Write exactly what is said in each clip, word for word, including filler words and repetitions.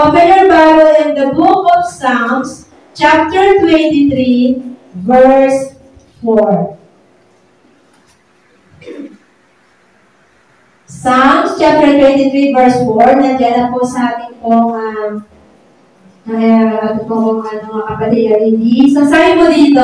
Open your Bible in the book of Psalms, chapter twenty-three, verse four. Psalms chapter twenty-three, verse four. Nandiyan na po sa ating pong uh, uh, pong ano, mga kapatid. So, sabi mo dito,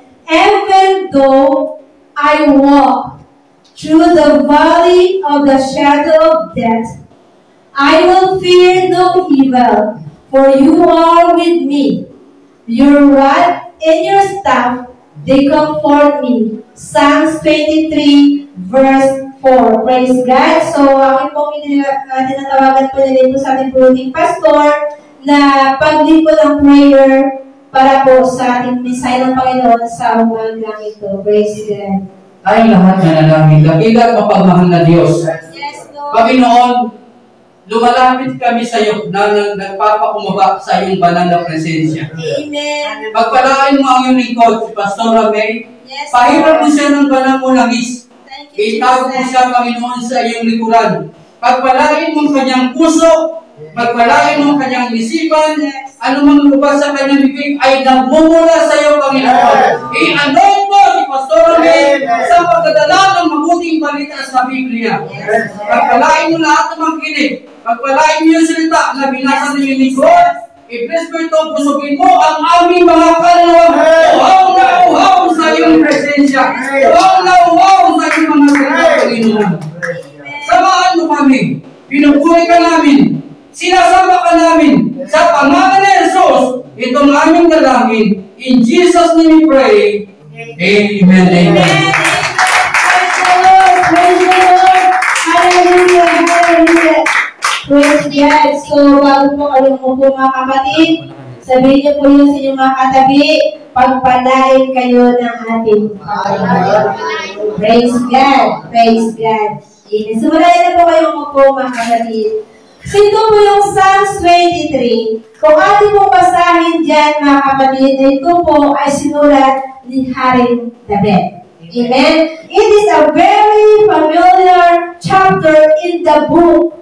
even though I walk through the valley of the shadow of death, I will fear no evil, for you are with me. Your rod and your staff, they comfort me. Psalms twenty-three, verse four. Praise God. So, akin pong uh, tinatawagan po nila ito sa ating puluting pastor na pag-lead po ng prayer para po sa ating mensahe ng Panginoon sa umagang ito. Praise God. Ay lahat na nanalangin. Dakila mapagmahal na Diyos. Yes, Lord. Panginoon, lumalapit kami sa iyo na nagpapakumaba sa iyong banal na presensya. Amen. Pagpalaan mo ang iyong lingkod, si Pastor May. Yes, Pahirap mo siya ng banal mo langis. Thank you, Itago mo siya, Panginoon, sa iyong likuran. Pagpalain mo ang kanyang puso, pagpalain mo ang kanyang isipan, anumang lupa sa kanyang bibig ay nagmumula sa iyo, Panginoon. I-anoint mo si Pastor May sa pagdadala ng mabuting balita sa Biblia. Pagpalain mo lahat ng mga kinig. Pagpalain mo yung salita na binasa ng iyong lingkod. I-bless mo ito, pusugin mo ang aming mga kalawang. Uhaw na uhaw sa iyong presensya. Uhaw na uhaw sa iyong mga salita, Panginoon. Samahan mo kami. Pinupuri ka namin. Sinasama ka namin. Sa pangalan ni Jesus, itong aming dalangin. In Jesus' name we pray. Amen. Amen. Praise the Lord. Praise the Lord. Hallelujah. Hallelujah. Praise God. So, bago po kayo mo po mga kapatid, sabihin niyo po yun sa inyong mga katabi, pagpalain kayo ng ating Panginoon. Praise God. Praise God. Amen. So, malayan na po kayo mo po mga kapatid. So, ito po yung Psalms twenty-three. Kung ating pong basahin dyan, mga kapatid, na ito po ay sinulat ni Haring David. Amen? It is a very familiar chapter in the book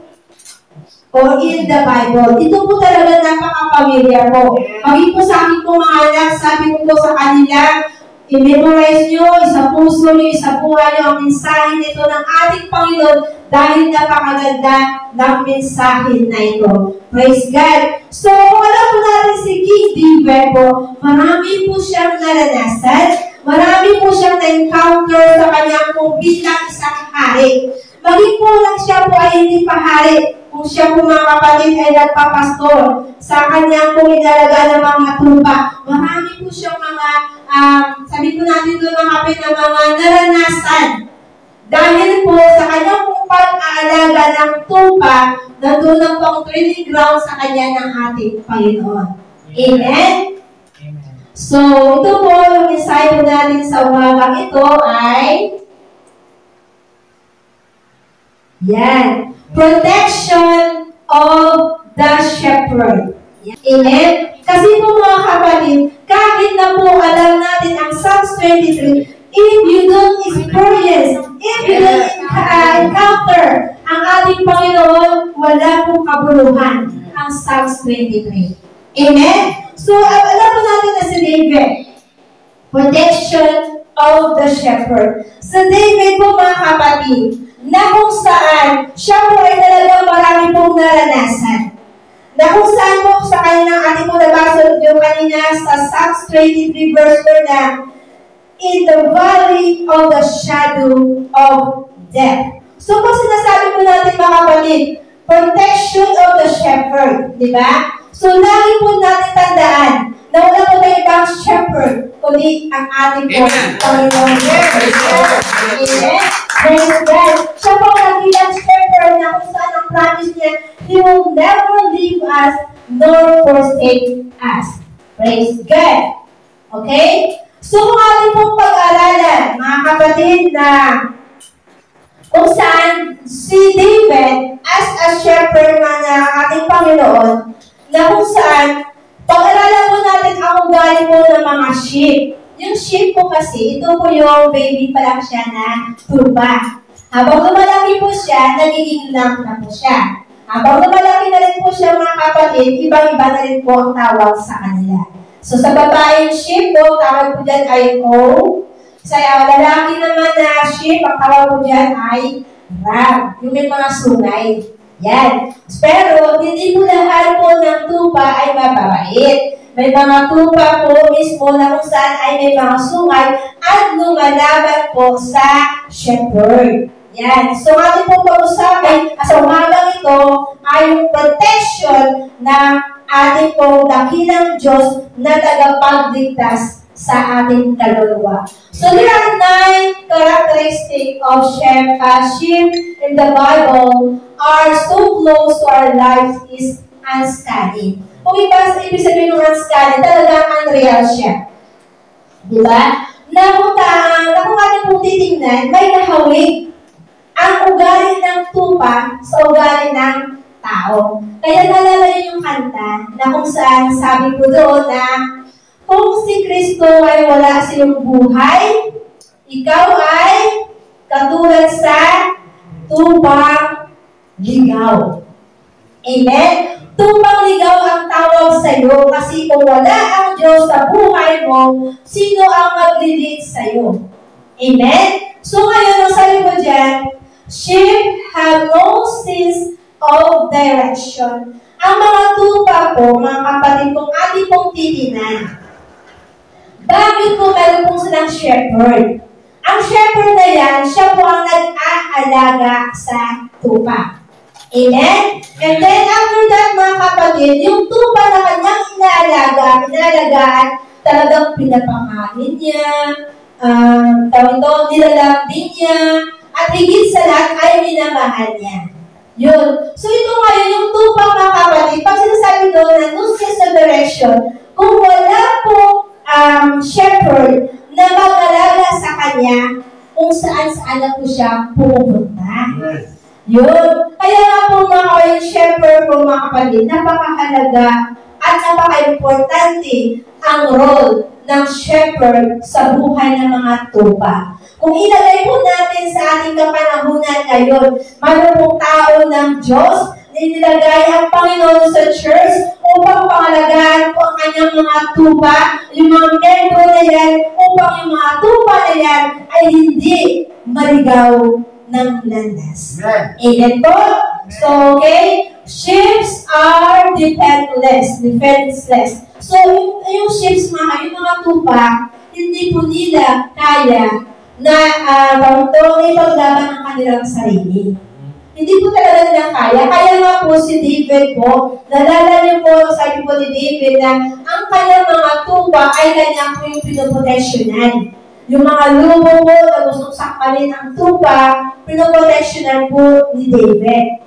or in the Bible. Ito po talaga napaka-familiar po. Pagin po sa akin po mga anak, sabi ko po sa kanila, i-memorize nyo, isa puso nyo, isa buhay nyo ang mensahe nito ng ating Panginoon dahil napakaganda ng mensahe na ito. Praise God. So, kung alam po natin si King David po, marami po siyang naranasan, marami po siyang na-encounter sa kanyang kung bilang isang hari. Maging po lang siya po ay hindi pa hari, kung siya po mga kapatid ay nagpapastor sa kanyang kung inalaga ng mga tupa. Marami po siyang mga, um, sabi po natin doon mga kapatid, na mga naranasan. Dahil po sa kanyang pong pag-aalaga ng tupa, nandun na po ang training ground sa kanya ng ating Panginoon. Amen? So, ito po yung mensahe po natin sa umagang ito ay yan. Protection of the shepherd. Amen? Kasi po mga kapatid, kahit na po alam natin ang Psalms twenty-three, if you don't experience, if you don't uh, encounter ang ating Panginoon, wala pong kabuluhan ang Psalms twenty-three. Amen? So, alam po natin na si David, protection of the shepherd. Sa David po mga kapatid, na kung saan siya po ay talagang marami pong naranasan. Na kung saan po sa kanyang ating po nabasa yung kanina sa Psalms twenty-three verse four na in the valley of the shadow of death. So kung sinasabi po natin mga kapatid, protection of the shepherd, di ba? So lagi po natin tandaan na wala po tayo ibang shepherd, kundi ang ating po Panginoon. Amen? Praise God. Siya po nagilang shepherd na kung saan ang promise niya, He will never leave us nor forsake us. Praise God. Okay? So kung ating pong pag-aralan, mga kapatid, na kung saan si David as a shepherd man na ating Panginoon, na kung saan pag-aralan po natin ang ugali po ng mga sheep. Yung sheep po kasi, ito po yung baby pa lang siya na tuba. Habang lumalaki po siya, nagiging lamb na po siya. Habang lumalaki na rin po siya mga kapatid, ibang-iba na rin po ang tawag sa kanila. So sa babaeng sheep po, tawag po dyan ay O. Sa lalaki naman na sheep, ang tawag po dyan ay ram. Yung may mga sungay. Yan. Pero hindi po lahat po ng tupa ay mababait. May mga tupa po mismo na kung saan ay may mga sungay at lumalaban po sa shepherd. Yan. So, ating po pag-usapin sa umagang ito ay yung protection ng ating po dakilang Diyos na tagapagligtas sa ating kaluluwa. So, there are nine characteristics of sheep, uh, sheep in the Bible are so close to our lives is uncanny. Kung iba sa ibig sabihin ng uncanny, talagang unreal siya. Diba? Na kung, na kung ating pong titingnan, may nahawig ang ugali ng tupa sa ugali ng tao. Kaya nalala yun yung kanta na kung saan sabi ko doon na kung si Kristo ay wala sa iyong buhay, ikaw ay katulad sa tupang ligaw. Amen? Tupang ligaw ang tawag sa iyo kasi kung wala ang Diyos sa buhay mo, sino ang mag-lead sa iyo? Amen? So ngayon, ang sabi mo dyan, sheep have no sense of direction. Ang mga tupa po, mga kapatid kong ating pong titinan, bakit po meron pong silang shepherd? Ang shepherd na yan, siya po ang nag-aalaga sa tupa. Amen? And then after that, mga kapatid, yung tupa na kanyang inaalaga, inaalagaan, talagang pinapakain niya, um, tawag ito, nilalambing niya, at higit sa lahat ay minamahal niya. Yun. So ito ngayon, yung tupa mga kapatid, pag sinasabi doon na no sense of direction, kung wala po um, shepherd na mag-alaga sa kanya, kung saan-saan na po siya pupunta. Yes. Yun. Kaya nga po mga kayong shepherd po mga kapatid, napakahalaga at napaka-importante ang role ng shepherd sa buhay ng mga tupa. Kung ilagay po natin sa ating kapanahunan ngayon, mayroon pong tao ng Diyos na inilagay ang Panginoon sa church upang pangalagaan po ang kanyang mga tupa, yung mga membro na yan, upang yung mga tupa na yan ay hindi maligaw ng landas. Amen. Amen po? So, okay? Sheep are defenseless. Defenseless. So, yung, yung sheep, mga, yung mga tupa, hindi po nila kaya na uh, ipaglaban ng kanilang sarili. Hindi po talaga nila kaya. Kaya nga po si David po, nalala niyo po, sabi po ni David na ang kanyang mga tupa ay kanyang po yung pinoproteksyonan. Yung mga lumo po na gustong sakmalin ang tupa, pinoproteksyonan po ni David.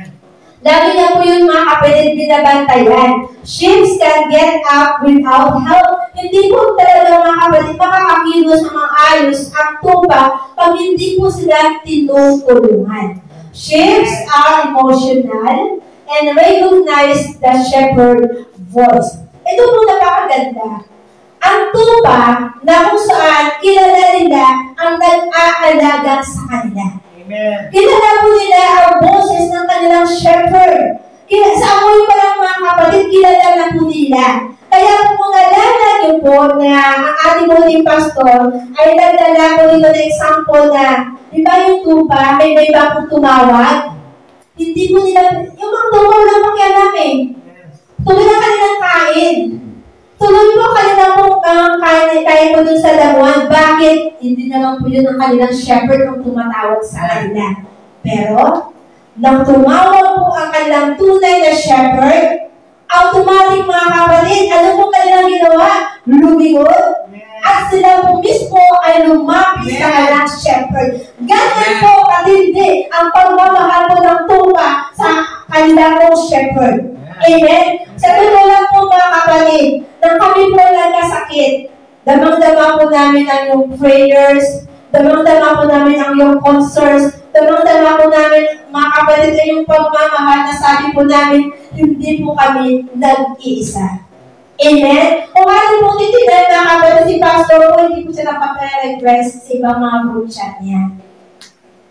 Lagi niya po yung mga kapatid binabantayan. Sheep can get up without help. Hindi po talaga mga kapatid makakakilos ng mga ayos ang tupa pag hindi po sila tinutulungan. Sheep are emotional and recognize the shepherd voice. Ito po napakaganda. Ang tupa na kung saan kilala nila ang nag-aalaga sa kanila. Amen. Kilala po nila ang boses ng kanilang shepherd. Kila, sa amoy pa lang mga kapatid, kilala na po nila. Kaya kung nalala niyo po na ang ating muling pastor ay nagdala po dito na example na, di ba yung tupa, may may iba pong tumawag? Hindi po nila, yung mga tupa wala pakialam eh. Tuloy na kanilang kain. Tuloy po kanilang pong uh, kain, kain po dun sa damuhan. Bakit? Hindi naman po yun ang kanilang shepherd kung tumatawag sa kanila. Pero, nang tumawag po ang kanilang tunay na shepherd, automatic mga kapatid, ano po kanilang ginawa? Lumingon. At sila po mismo ay lumapit sa kanilang shepherd. Ganyan po katindi ang pagmamahal po ng tupa sa kanilang shepherd. Amen? Sa totoo lang po mga kapatid, nang kami po nagkasakit, damang-dama po namin ang yung prayers, damang-dama po namin ang yung concerns, damang-dama po namin, mga kapatid, ay yung pagmamahal na sabi po namin, hindi po kami nag-iisa. Amen? Kung ano po titinan mga kapatid, si Pastor po, hindi po siya nakapag-request sa ibang mga group chat niya.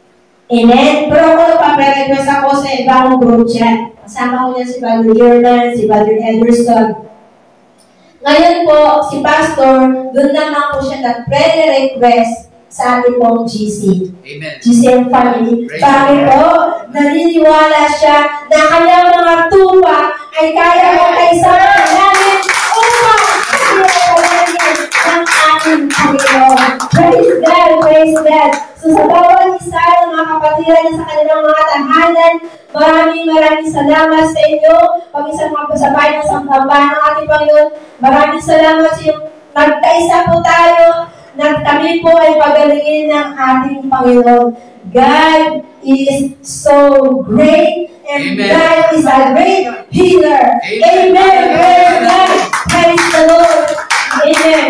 Amen? Pero ako nagpaparequest ako sa ibang group chat. Kasama ko niya si Brother German, si Brother Ederson. Ngayon po, si Pastor, doon naman po siya nag-request sa ating pong G C. Amen. G C M family. Bakit po? Naniniwala siya na kanyang mga tupa ay kaya magkaisama namin upang pinapalagyan ng ating Panginoon. Praise God! Praise God! So sa bawat isa ng mga kapatiran sa kanilang mga tahanan, maraming maraming salamat sa inyo. Pag isang mga pasabay ng sambahan ng ating Panginoon, maraming salamat sa inyo. Nagkaisa po tayo na kami po ay pagalingin ng ating Panginoon. God is so great and Amen. God is a great healer. Amen. Amen. Praise God. Praise the Lord. Amen.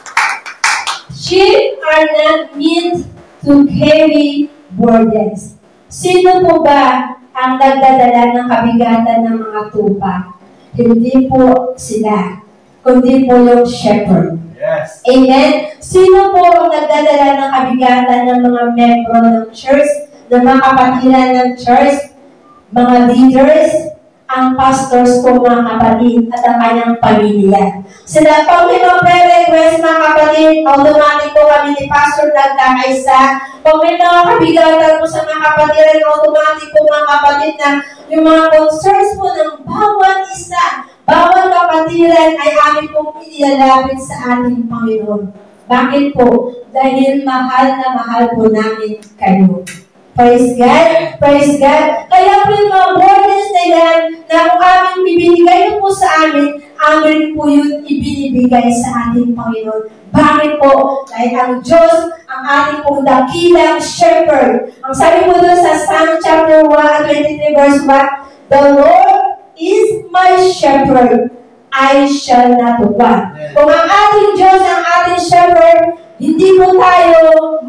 Sheep are not meant to carry burdens. Sino po ba ang nagdadala ng kabigatan ng mga tupa? Hindi po sila, kundi po yung shepherd. Yes. Amen? Sino po ang nagdadala ng kabigatan ng mga membro ng church, ng mga kapatiran ng church, mga leaders, ang pastors po mga kapatid at ang kanyang pamilya. Sila pang may mga prayer request mga kapatid, automatic po kami ni Pastor nagkakaisa. Pag may mga kabigatan po sa mga kapatiran, automatic po mga kapatid na yung mga concerns po ng bawat isa, bawat kapatiran ay amin pong inilalapit sa ating Panginoon. Bakit po? Dahil mahal na mahal po namin kayo. Praise God! Praise God! Kaya po yung mga burdens na yan, na kung aming bibinigay po sa amin, amin po yun ibinibigay sa ating Panginoon. Bakit po? Dahil ang Diyos, ang ating pong dakilang shepherd. Ang sabi po doon sa Psalm chapter one, twenty-three verse one, the Lord is my shepherd, I shall not want. Yes. Kung ang ating Diyos, ang ating shepherd, hindi po tayo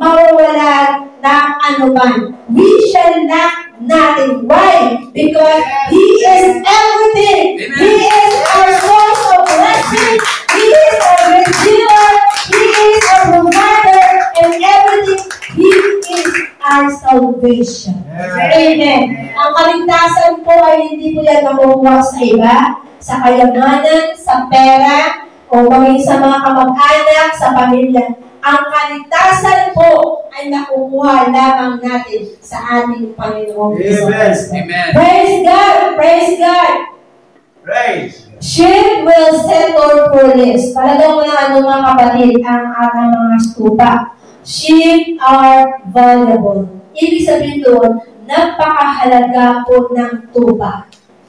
mawawala ng anuman. We shall lack nothing. Why? Because He is everything. Amen. He is our source of blessing. He is our redeemer. He is our provider. And everything, He is our salvation. Amen. Amen. Ang kaligtasan po ay hindi po yan makukuha sa iba, sa kayamanan, sa pera, o maging sa mga kamag-anak, sa pamilya. Ang kaligtasan po ay nakukuha lamang natin sa ating Panginoong Hesus. Amen. Praise God! Praise God! Praise. Sheep will settle for this. Talagang mga ano mga kapatid, ang ating mga stupa. Sheep are valuable. Ibig sabihin doon, napakahalaga po ng tupa.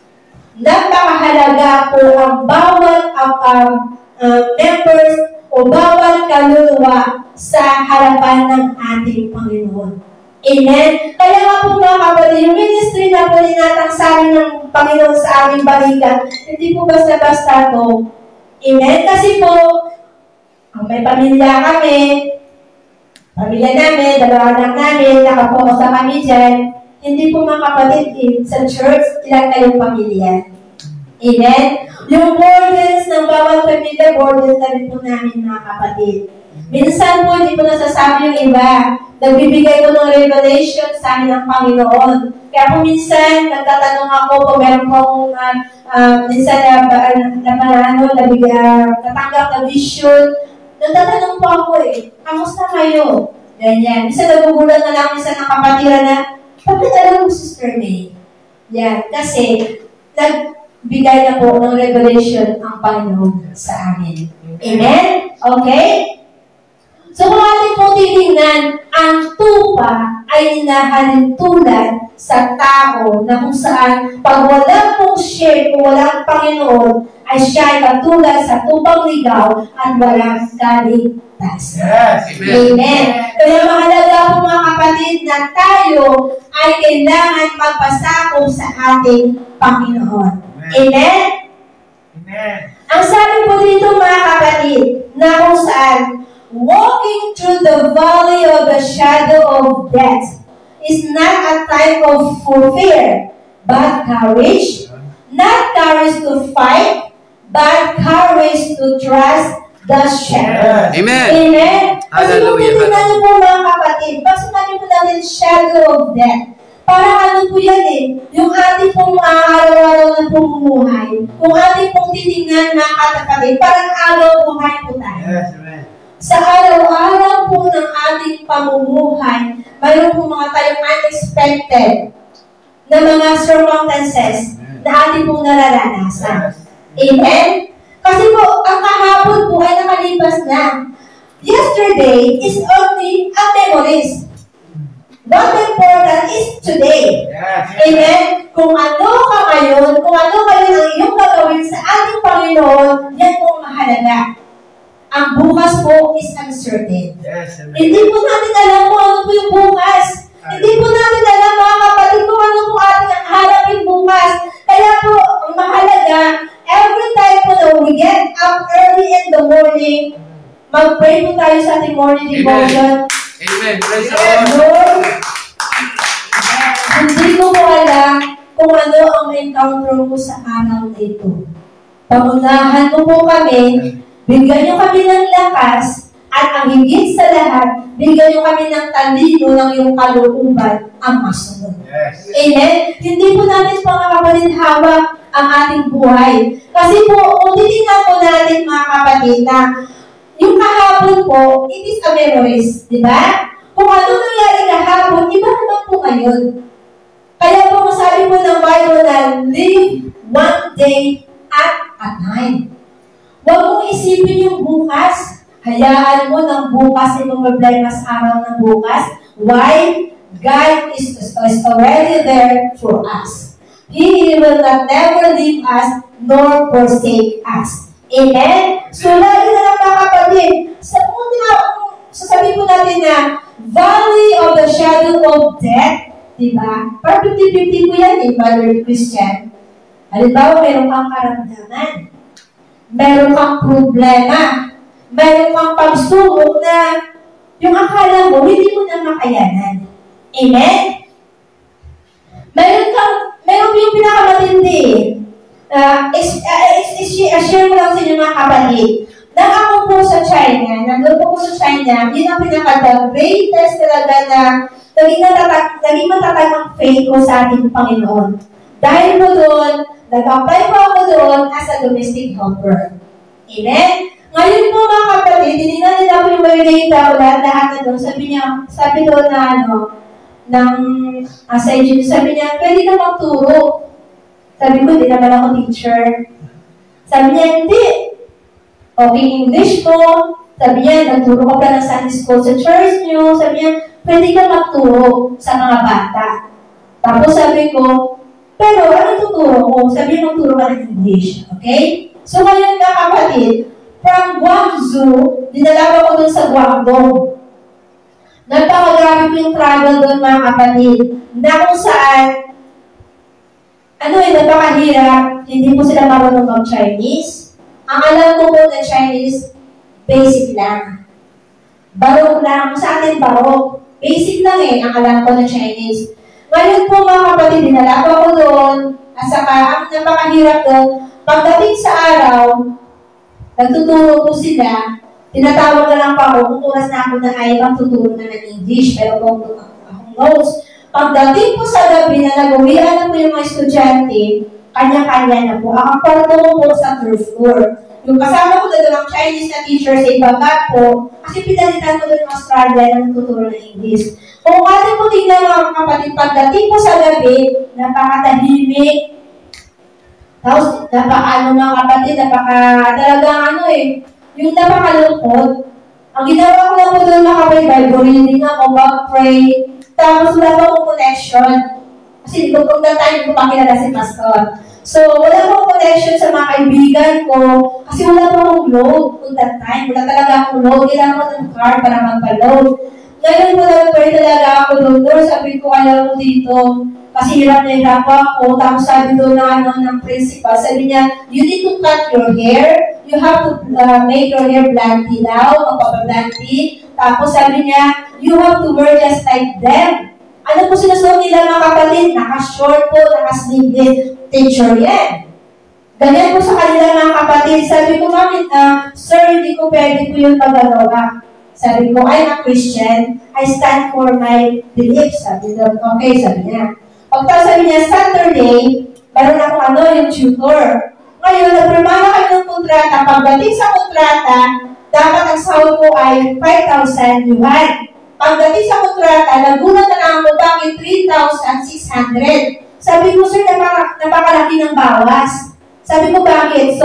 Napakahalaga po ang bawat um, uh, members o bawat kaluluwa sa harapan ng ating Panginoon. Amen? Kaya nga po mga kapatid, yung ministry na po ninatangsarin ng Panginoon sa aming balikan, hindi po basta-basta to. Amen? Kasi po, may pamilya kami, pamilya namin, dalawa anak namin, nakapokus na kami dyan. Hindi po mga kapatid, eh, sa church, ilang kayong pamilya. Amen? Yung burdens ng bawat pamilya, burdens na rin po namin mga kapatid. Minsan po, hindi po nasasabi yung iba. Nagbibigay ko ng revelation sa amin ng Panginoon. Kaya po minsan, nagtatanong ako kung meron po akong uh, uh, minsan na, uh, na, na ano, nabigay, natanggap na vision. Nagtatanong po ako eh, kamusta kayo? Ganyan. Minsan nagugulat na lang minsan ng kapatiran na, bakit alam mo, Sister May? Yan. Kasi, nagbigay na po ng revelation ang Panginoon sa amin. Amen? Okay? So kung ating po titingnan, ang tupa ay hinahalin tulad sa tao na kung saan pag walang pong share, kung walang Panginoon, ay siya ay katulad sa tupang ligaw at walang kaligtasan. Yes. Amen. Amen. Kaya mahalaga po mga kapatid na tayo ay kailangan magpasakop sa ating Panginoon. Amen? Amen. Amen. Ang sabi po dito mga kapatid, na kung saan walking through the valley of the shadow of death is not a type of fear, but courage. Not courage to fight, but courage to trust the shepherd. Amen. Amen. Kasi kung Hallelujah. titignan niyo po mga kapatid, pag sinabi po na natin shadow of death. Parang ano po yan eh, yung ating pong araw-araw na pumumuhay, kung ating pong titingnan na katapat, parang araw buhay po tayo. Yes, amen. Sa araw-araw po ng ating pamumuhay, mayroon po mga tayong unexpected na mga circumstances na ating pong nararanasan. Amen? Kasi po, ang kahapon po ay nakalipas na. Yesterday is only a memories. What important is today. Yes. Amen? Kung ano ka ngayon, kung ano ngayon ang iyong gagawin sa ating Panginoon, yan po ang mahalaga. Ang bukas po is uncertain. Yes, amen. Hindi po natin alam kung ano po yung bukas. Hindi po natin alam, mga kapatid, kung ano po ating ang harapin bukas. Kaya po, ang mahalaga, every time po na we get up early in the morning, mag-pray po tayo sa ating morning devotion. Amen. Praise the Lord. Lord, hindi ko po alam kung ano ang encounter mo sa araw na ito. Pangunahan mo po kami, bigyan niyo kami ng lakas, at ang higit sa lahat, bigyan niyo kami ng talino ng iyong kalooban ang masunod. Yes. Amen? Hindi po natin mga kapatid hawak ang ating buhay. Kasi po, kung titignan po natin mga kapatid na yung kahapon po, it is a memories, di ba? Kung ano nangyari kahapon, iba naman po ngayon. Kaya po masabi po ng Bible na live one day at a time. Huwag mong isipin yung bukas. Hayaan mo ng bukas ay problema sa araw ng bukas. Why? God is, is already there for us. He will not never leave us nor forsake us. Amen? So, lagi na lang mga kapatid, sa una, sasabihin po natin na valley of the shadow of death, diba? Parang fifty fifty po yan eh, Brother Christian. Halimbawa, meron kang karamdaman, meron kang problema, meron kang pagsubok na yung akala mo, hindi mo na makayanan. Amen? Meron kang, meron yung pinakamatindi. Uh, is, uh, is, is, is, share mo lang sa inyo mga kapatid. Nang ako po sa China, nandun po po sa China, yun ang pinaka-the greatest talaga na naging matatag, naging matatag ang faith ko sa ating Panginoon. Dahil po doon, nag-apply po ako doon as a domestic helper. Amen? Ngayon po mga kapatid, tinignan nila po yung mga tao, lahat-lahat na doon. Sabi niya, sabi doon na ano, ng asa uh, sabi niya, pwede ka magturo. Sabi ko, hindi naman ako teacher. Sabi niya, hindi. Okay, English mo. Sabi niya, nagturo ka pa ng Sunday school sa church niyo. Sabi niya, pwede ka magturo sa mga bata. Tapos sabi ko, pero ano tuturo ko? Sabi niya, magturo ka ng English. Okay? So ngayon mga kapatid, from Guangzhou, dinalawa ko dun sa Guangdong. Nagpakagrabe ko yung travel doon mga kapatid. Na kung saan, ano eh, napakahirap, hindi po sila marunong mag-Chinese. Ang alam ko po na Chinese, basic lang. Barok lang. Sa atin, barok. Basic lang eh, ang alam ko na Chinese. Ngayon po mga kapatid, dinalawa ko doon, at saka ang napakahirap doon, pagdating sa araw, nagtuturo po sila, tinatawag na lang pa ako, kung oras na ako na ay magtuturo na ng English, pero kung akong notes, pagdating po sa gabi na nag-uwian na po yung mga estudyante, kanya-kanya na po. Ang kwarto ko po sa third floor. Yung kasama ko doon ng Chinese na teacher sa ibaba po, kasi pinalitan ko doon yung Australia na nagtuturo ng English. Kung atin po tingnan mga kapatid, pagdating po sa gabi, napakatahimik. Tapos, napaka-ano mga kapatid, napaka, talagang ano eh, yung napakalungkot. Ang ginawa ko lang po doon mga kapatid, Bible reading ako, mag-pray, tapos wala pa akong connection. Kasi di ko kung that time, hindi ko pa kilala si Pastor. So, wala pa akong connection sa mga kaibigan ko. Kasi wala pa akong load kung that time. Wala talaga akong load. Kailangan ko ng car para magpa-load. Ngayon ko nag-pray talaga ako doon. Lord, sabi ko, ayaw ko dito. Kasi hirap na hirap ako. Tapos sabi doon na ano, ng principal, sabi niya, you need to cut your hair. You have to uh, make your hair blanty daw, magpapablanty. Tapos sabi niya, you have to wear just like them. Ano po sinusunod nila mga kapatid? Naka-short po, naka-sleeveless. Teacher yan. Ganyan po sa kanila mga kapatid. Sabi ko, bakit, uh, sir, hindi ko pwede po yung pagagawa. Sabi ko, I'm a Christian. I stand for my beliefs. Sabi ko, okay, sabi niya. Pagka sabi niya, Saturday, meron akong ano, yung tutor. Ngayon, nagpirmahan kami ng kontrata. Pagdating sa kontrata, dapat ang sahod ko ay five thousand yuan. Pagdating sa kontrata, nagulat na lang ako bakit three thousand six hundred. Sabi ko, sir, napaka, napakalaki ng bawas. Sabi ko, bakit? So,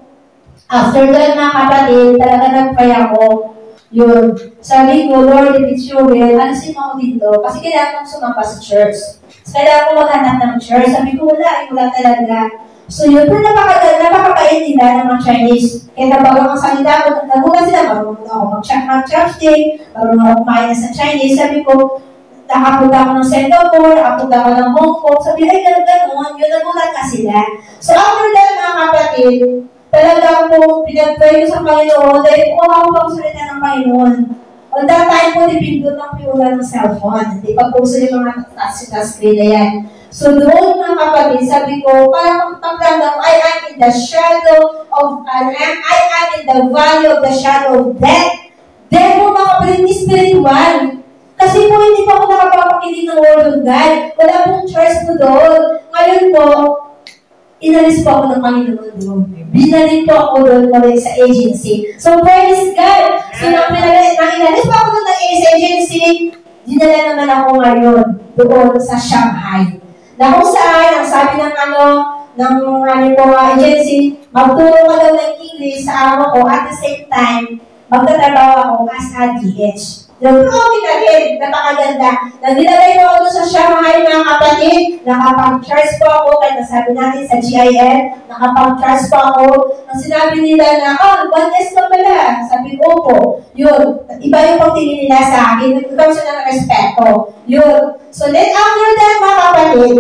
after that, mga kapatid, talaga nag-pray ako. Yun. Sabi ko, Lord, if it's your will, alisin mo ako dito. Kasi kailangan kong sumapa sa church. So, kailangan ko maghanap ng church. Sabi ko, wala, ay wala talaga. So, yun po, napakaganda, napakabait nila ng mga Chinese. Kaya bago ang salita ko, nagulat sila, marunong ako mag-check ng chopstick, marunong ako kumain sa Chinese. Sabi ko, nakapunta ako ng Singapore, nakapunta ako ng Hong Kong. Sabi, ay, gano'n, yun, nagulat ka sila. So, after that, mga kapatid, talaga po, pinag-pray ko sa Panginoon dahil umaw po ang salita ng Panginoon. On that time po, dipindot ang piula ng cellphone. Hindi pa po sila yung mga touch-screen na yan. So doon, mga kapatid, sabi ko, parang pagpaglandang, I am in the shadow of, uh, I am in the valley of the shadow of death. Then po, mga kapatid, spiritual. Kasi po, hindi pa ako nakapapakinig ng word of God. Wala pong church po doon. Ngayon po, inalis po ako ng Panginoon doon. Binalik po ako doon ulit sa agency. So, praise God! So, nang, pinalis, nang inalis po ako doon ng agency, dinala naman ako ngayon doon sa Shanghai. Na kung saan, ang sabi ng ano, ng aming po uh, agency, magturo ka daw ng English sa amo ko at the same time, magtatrabaho ako as a D H. Yung okay na rin, napakaganda. Nang nilagay ko ako sa Shanghai, mga kapatid, nakapag-charge po ako, kahit nasabi natin sa G I N, nakapag-charge po ako. Nang sinabi nila na, oh, one S ka pala. Sabi ko po, yun, iba yung pagtingin nila sa akin, nagkakaroon sila ng respeto. Yun. So then after that, mga kapatid,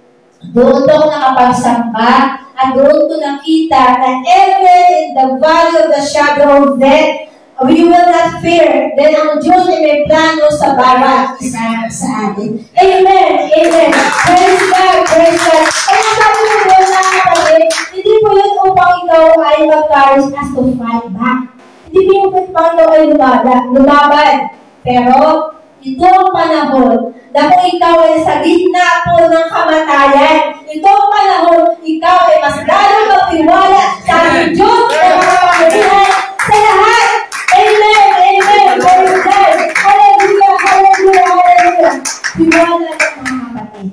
doon ko nakapagsamba, at doon ko nakita na even in the valley of the shadow of death, we will not fear. Then ang Diyos ay may plano sa bawat isa sa atin. Amen! Amen! Praise God! Praise God! Kaya sabi ko doon na kapatid, hindi po yun upang ikaw ay mag-courage as to fight back. Hindi po yung upang ikaw ay lumaban. lumaban. Pero, ito ang panahon na kung ikaw ay sa gitna po ng kamatayan, ito ang panahon, ikaw ay mas lalo magtiwala sa ating Diyos na makapangyarihan sa lahat. Amen! Amen! Praise God! Hallelujah! Hallelujah! Hallelujah! Tiwala ng mga kapatid.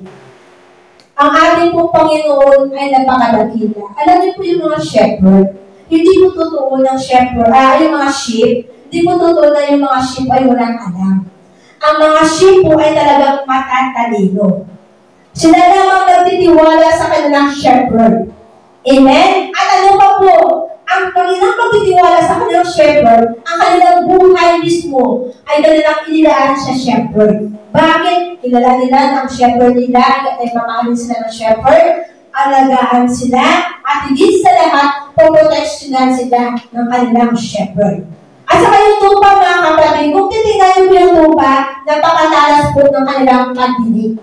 Ang ating pong Panginoon ay napakadakila. Alam niyo po yung mga shepherd. Hindi po totoo ng shepherd, ah, yung mga sheep, hindi po totoo na yung mga sheep ay walang alam. Ang mga sheep po ay talagang matatalino. Sila lamang nagtitiwala sa kanilang shepherd. Amen? At ano pa po? Ang kanilang pagtitiwala sa kanilang shepherd, ang kanilang buhay mismo ay kanilang inilaan sa shepherd. Bakit? Kilala nila ang shepherd nila, ay mamahalin sila ng shepherd, alagaan sila, at higit sa lahat, poproteksyonan sila ng kanilang shepherd. At sa kanyang tupa, mga kapatid, kung titignan niyo po yung tupa, napakatalas po ng kanilang pagdinig.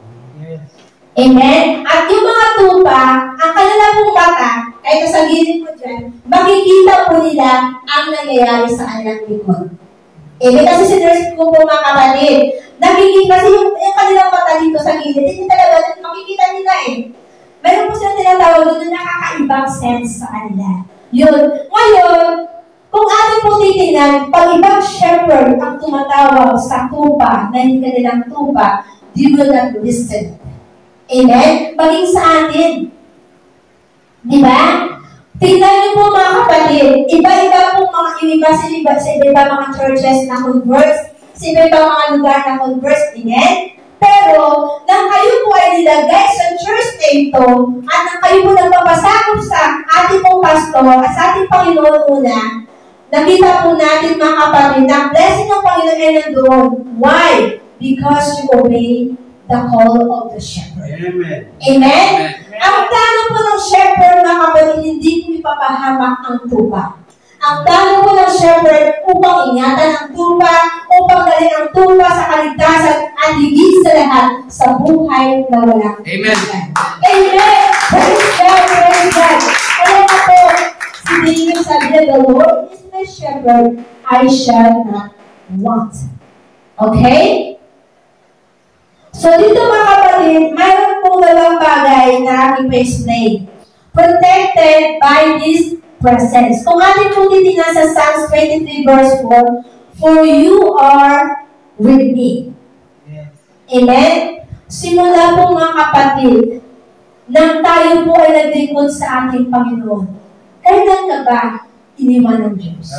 Amen? At yung mga tupa, ang kanilang pong mata, kahit sa gilid ko dyan, makikita po nila ang nangyayari sa kanilang likod. Amen? Kasi sinerse ko po, mga kapatid, nakikita, kasi yung, yung kanilang mata dito sa gilid, hindi talaga makikita nila eh. Meron po silang tinatawag doon na nakakaibang sense sa kanila. Yun. Ngayon, kung atin po titingnan, pag ibang shepherd ang tumatawag sa tupa, na hindi kanilang tupa, they will not listen. Amen? Maging sa atin. Di ba? Tingnan niyo po, mga kapatid, iba-iba po mga iba sa iba, sa iba mga churches na converts, sa iba mga lugar na converts, amen? Pero, nang kayo po ay nilagay sa church na ito, at nang kayo po nagpapasakop sa ating pong pastor at sa ating Panginoon una, nakita po natin, mga kapatid, na blessing ng Panginoon ay nandoon. Why? Because you obey the call of the shepherd. Amen. Amen? Ang plano po ng shepherd, mga kapatid, hindi po ipapahamak ang tupa. Ang plano po ng shepherd upang ingatan ang tupa, upang dalhin ang tupa sa kaligtasan at higit sa lahat sa buhay na walang Amen. Amen! Praise God! Praise God! Kaya na po, si David sabi na, the Lord is my shepherd, I shall not want. Okay? So dito mga kapatid, mayroon pong dalawang bagay na aking pa-explain. Protected by His presence. Kung ating pong titingnan sa Psalms twenty-three verse four, for you are with me. Yes. Amen? Simula po mga kapatid, nang tayo po ay naglingkod sa ating Panginoon, kailan ka ba iniwan ng Diyos?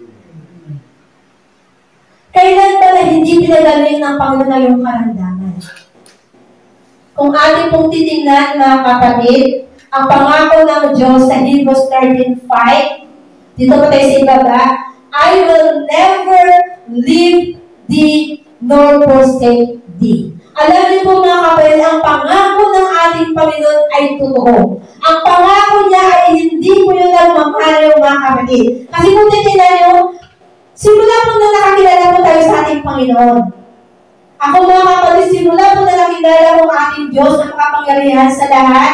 Kailan ba na hindi pinagaling ng Panginoon na yung karamdaman? Kung ating pong titingnan mga kapatid, ang pangako ng Diyos sa Hebrews thirteen five, dito pa tayo sa ibaba, I will never leave thee nor forsake thee. Alam niyo po mga kapatid, ang pangako ng ating Panginoon ay totoo. Ang pangako niya ay hindi po yun nagmamahal mga kapatid. Kasi kung titignan niyo, simula po na nakakilala po tayo sa ating Panginoon. Ako mga kapatid, simula po na nakilala po ang ating Diyos na makapangyarihan sa lahat,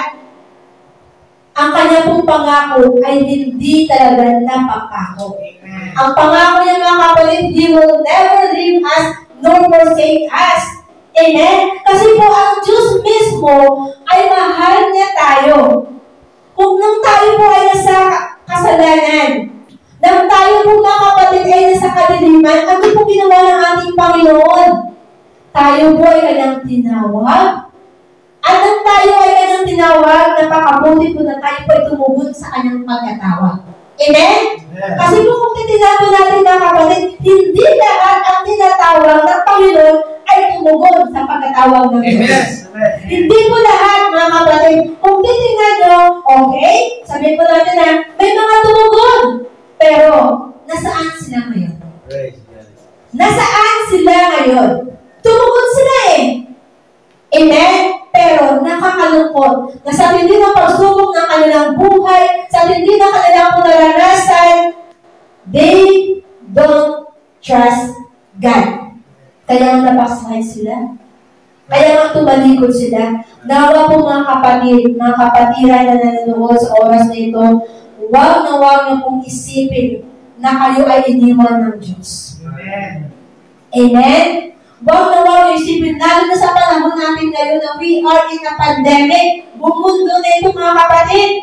ang kanya pong pangako ay hindi talaga napapako. Ang pangako niya mga kapatid, He will never leave us nor forsake us. Amen? Kasi po ang Diyos mismo ay mahal niya tayo. Kung nang tayo po ay nasa kasalanan, nang tayo po mga kapatid ay nasa kadiliman, ano po ginawa ng ating Panginoon? Tayo po ay kanyang tinawag. At nang tayo ay kanyang tinawag, napakabuti po na tayo po ay tumugod sa kanyang pagkatawag. Amen? Amen. Kasi po kung titignan po natin mga kapatid, hindi lahat ang tinatawag ng Panginoon ay tumugon sa pagkatawag ng Diyos. Amen. Hindi po lahat mga kapatid. Kung titignan nyo, okay, sabihin po natin na may mga tumugon. Pero, nasaan sila ngayon? Praise God. Nasaan sila ngayon? Tumugon sila eh. Amen? Pero nakakalungkot na sa tindi ng pagsubok ng kanilang buhay, sa tindi ng kanilang naranasan, they don't trust God. Kaya nga napaksakay sila. Kaya nga tumalikod sila. Nawa po mga kapatid, mga kapatiran na nanonood sa oras na ito, huwag na huwag na pong isipin na kayo ay iniwan ng Diyos. Amen. Amen? Huwag na huwag na isipin, lalo na sa panahon natin ngayon na we are in a pandemic. Bumundo na ito mga kapatid.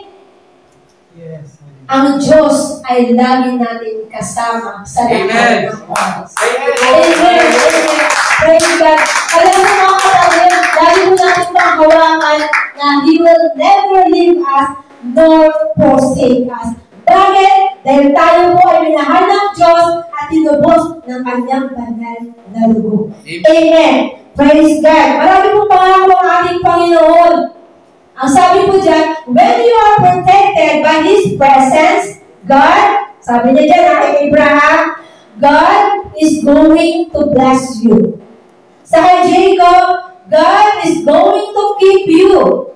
Yes. Ang Diyos ay lagi natin kasama sa lahat ng oras. Amen. Amen. Praise God. Alam mo mga kapatid, lagi mo natin panghawakan na He will never leave us nor forsake us. Bakit? Dahil tayo po ay minahal ng Diyos at tinubos ng kanyang banal na dugo. Amen. Praise God. Marami pong pangako ang ating Panginoon. Ang sabi po dyan, when you are protected by His presence, God, sabi niya dyan kay Abraham, God is going to bless you. Sa kay Jacob, God is going to keep you.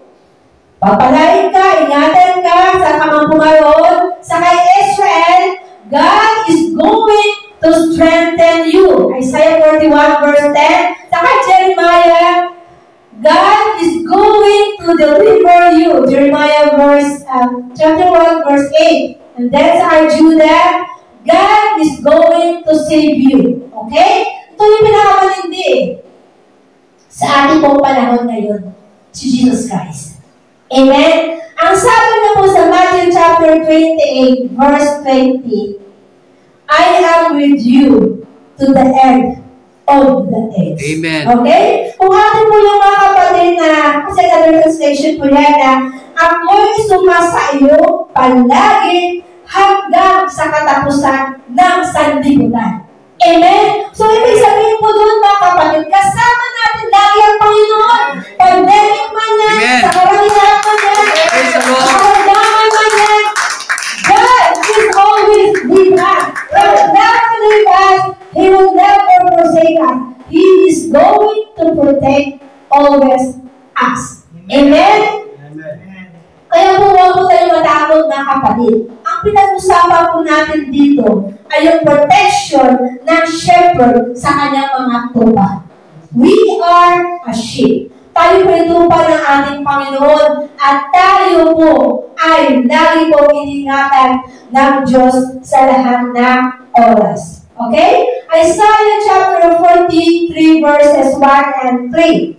Papalain ka, ingatan ka sa kamampumaroon. Sa kay Israel, God is going to strengthen you. Isaiah forty-one verse ten. Sa kay Jeremiah, God is going to deliver you. Jeremiah verse, um, chapter one verse eight. And then sa kay Judah, God is going to save you. Okay? Ito yung pinakamalindi sa ating pong panahon ngayon. Si Jesus Christ. Amen? Ang sabi na po sa Matthew chapter twenty-eight, verse twenty, I am with you to the end of the age. Amen. Okay? Kung atin po yung mga kapatid na, kasi another translation po yan na, ako'y sumasa iyo palagi hanggang sa katapusan ng sanlibutan. Amen? So, ibig sabihin po doon mga kapatid, kasama natin lagi ang Panginoon. Pandemic man yan, Amen. sa karangyaan man yan, Praise the sa Lord. karangyaan man yan, God is always with us. He will never leave us. He will never forsake us. He is going to protect always us. Amen? Amen. Kaya po huwag po tayo matakot mga kapatid. Ang pinag-usapan po natin dito ay yung protection ng shepherd sa kanyang mga tupa. We are a sheep. Tayo po yung tupa ng ating Panginoon at tayo po ay lagi po iningatan ng Diyos sa lahat ng oras. Okay? Isaiah chapter forty-three verses one and three.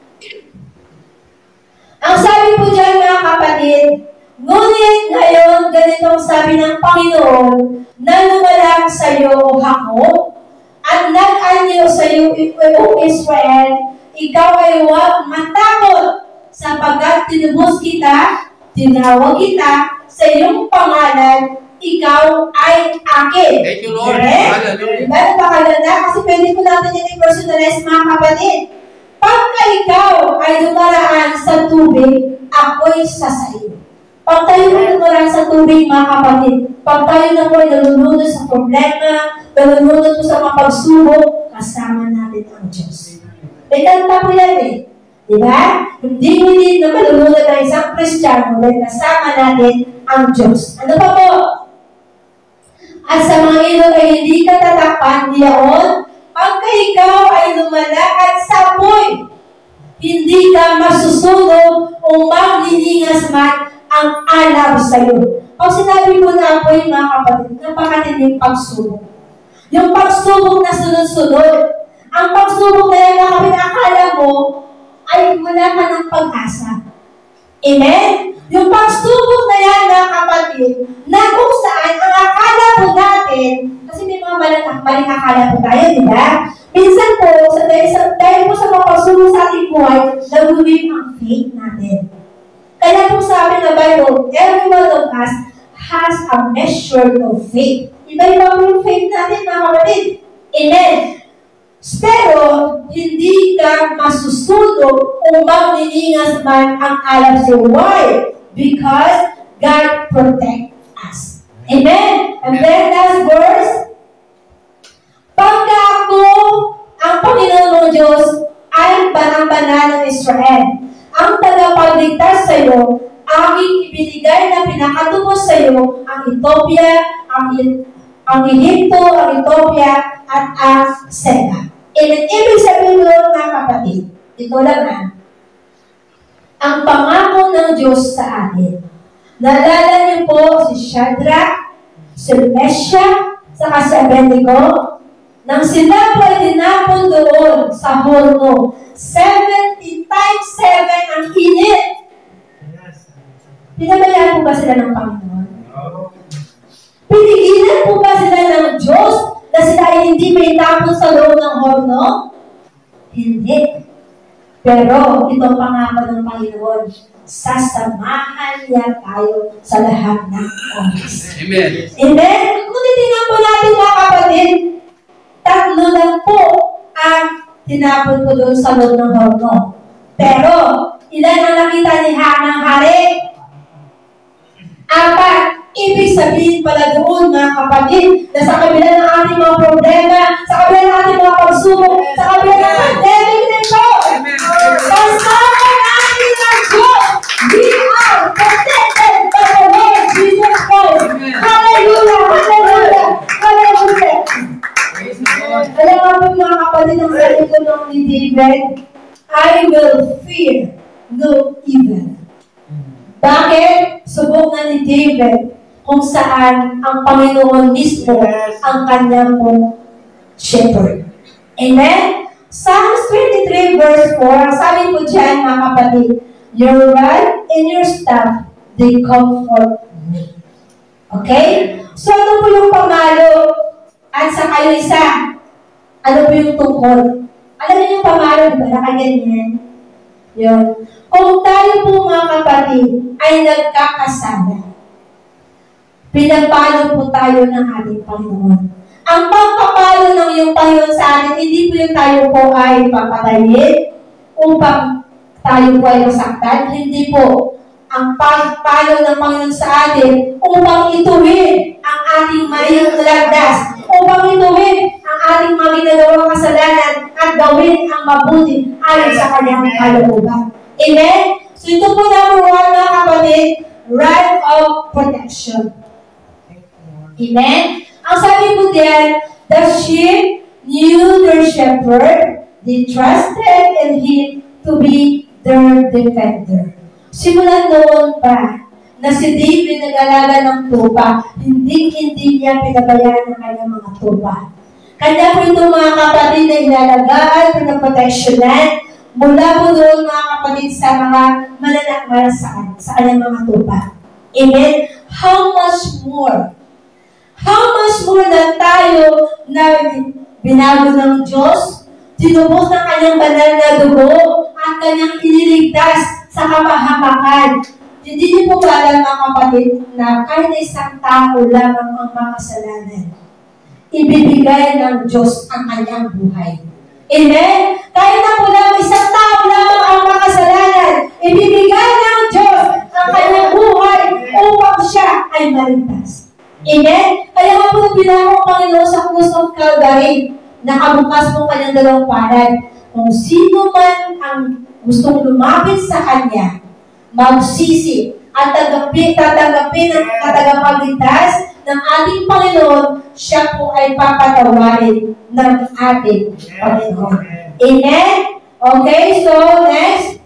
Ang sabi po dyan mga kapatid, ngunit ngayon ganitong sabi ng Panginoon na lumalang sa iyo o Jacob at nag-anyo sa iyo o Israel, ikaw ay huwag matakot sapagkat tinubos kita, tinawag kita sa iyong pangalan, ikaw ay akin. Thank you, Lord. Okay? Hallelujah. Diba? Napakaganda kasi pwede po natin yung i-personalize mga kapatid. Pagka ikaw ay dumaraan sa tubig, ako'y sasayo. Pag tayo ay dumaraan sa tubig mga kapatid, pag tayo na po ay nalulunod sa problema, nalulunod po sa mga pagsubok, kasama natin ang Diyos. May kanta po yan eh. Diba? Hindi hindi na malulunod ng isang Kristiyano dahil kasama natin ang Diyos. Ano pa po? At sa mga ilog ay hindi ka tatakpan diyaon, pagka ikaw ay lumalakad sa apoy, hindi ka masusunog o maglilingas man ang alam sa iyo. Pag sinabi ko na apoy, mga kapatid, napakatinding pagsubok. Yung pagsubok na sunod-sunod, ang pagsubok na yan, mga kapatid, akala mo ay wala ka ng pag-asa. Amen? Yung pagsubok na yan, mga kapatid, na kung saan ang akala po natin, kasi may mga maling, maling akala po tayo, di ba? Minsan po, sa, dahil, sa, dahil po sa mga pagsubok sa ating buhay, nag-win ang faith natin. Kaya po sabi ng Bible, every one of us has a measure of faith. Iba-iba po yung faith natin, mga kapatid. Amen? Pero, hindi ka masusunog o maglilingas man ang alam sa why? Because God protect us. Amen? And then last verse, pagka ako, ang Panginoon mong Diyos, ay banang-banal ng Israel. Ang tagapagligtas sa iyo, aking ibinigay na pinakatubos sa iyo, ang Ethiopia, ang, ang Egypto, ang Ethiopia, at ang Seba. And ibig sabihin doon, mga kapatid, ito lang na, ang pangako ng Diyos sa atin. Naalala niyo po si Shadrach, si Meshach, saka si Abednego, nang sila po ay tinapon doon sa horno, seventy times seven ang init. Pinabayaan po ba sila ng Panginoon? Pinigilan po ba sila ng Diyos na sila ay hindi may tapon sa loob ng horno? Hindi. Pero itong pangako ng Panginoon, sasamahan niya tayo sa lahat ng oras. Amen. Amen? Kung titingnan po natin mga kapatid, tatlo lang po ang tinapon ko doon sa loob ng horno. Pero, ilan ang nakita ni Hana ng hari? Apat. Ibig sabihin pala doon, mga kapatid, na sa kabila ng ating mga problema, sa kabila ng ating mga pagsubok, sa kabila ng pandemic na ito, kasama natin ang Diyos. We are protected by the Lord Jesus Christ. Hallelujah! Hallelujah! Hallelujah! Alam nga po mga kapatid, ang sabi ko nung ni David, I will fear no evil. Bakit? Subok na ni David kung saan ang Panginoon mismo ang kanyang pong shepherd. Amen? Psalms twenty-three verse four, ang sabi ko dyan, mga kapatid, your rod and your staff, they comfort me. Okay? So, ano po yung pamalo? At saka yung isa, ano po yung tungkol? Alam niyo yung pamalo, di ba? Nakaganyan. Yun. Kung tayo po, mga kapatid, ay nagkakasala, pinagpalo po tayo ng ating Panginoon. Ang pagpapalo ng iyong Panginoon sa atin, hindi po yung tayo po ay papatayin upang tayo po ay masaktan. Hindi po. Ang pagpalo ng Panginoon sa atin upang ituwid ang ating mayang landas, upang ituwid ang ating mga ginagawang kasalanan at gawin ang mabuti ayon sa kanyang kalooban. Amen? So ito po number one, mga kapatid, right of protection. Amen? Ang sabi po diyan, the sheep knew their shepherd, they trusted in him to be their defender. Simulan noon pa na si David nag-alaga ng tupa, hindi hindi niya pinabayaan ng kanyang mga tupa. Kanya po ito mga kapatid na inalagaan, pinaproteksyonan, mula po doon mga kapatid sa mga mananakmal sa, sa kanyang mga tupa. Amen? How much more? How much more na tayo na binago ng Diyos, tinubos ng kanyang banal na dugo, at kanyang iniligtas sa kapahamakan. Hindi niyo po ba alam mga kapatid na kahit isang tao lamang ang makasalanan, ibibigay ng Diyos ang kanyang buhay. Amen? Kahit na po lang isang tao lamang ang makasalanan, ibibigay ng Diyos ang kanyang buhay upang siya ay maligtas. Amen? Kaya nga po binako ang Panginoon sa krus ng Calvary, nakabukas po kanyang dalawang palad. Kung sino man ang gustong lumapit sa Kanya, magsisi at tagapin, tatanggapin ang katagapagligtas ng ating Panginoon, siya po ay papatawarin ng ating Panginoon. Amen? Okay, so next.